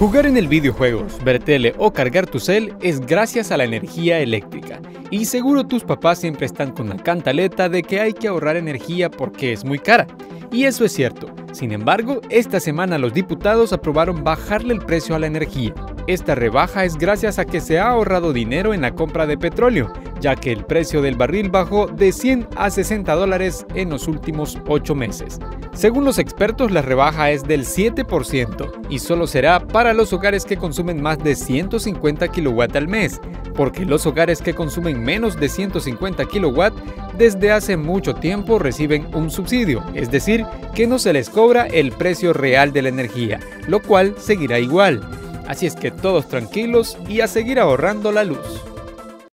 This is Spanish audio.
Jugar en el videojuegos, ver tele o cargar tu cel es gracias a la energía eléctrica. Y seguro tus papás siempre están con la cantaleta de que hay que ahorrar energía porque es muy cara. Y eso es cierto. Sin embargo, esta semana los diputados aprobaron bajarle el precio a la energía. Esta rebaja es gracias a que se ha ahorrado dinero en la compra de petróleo, ya que el precio del barril bajó de 100 a 60 dólares en los últimos 8 meses. Según los expertos, la rebaja es del 7% y solo será para los hogares que consumen más de 150 kW al mes, porque los hogares que consumen menos de 150 kW desde hace mucho tiempo reciben un subsidio, es decir, que no se les cobra el precio real de la energía, lo cual seguirá igual. Así es que todos tranquilos y a seguir ahorrando la luz.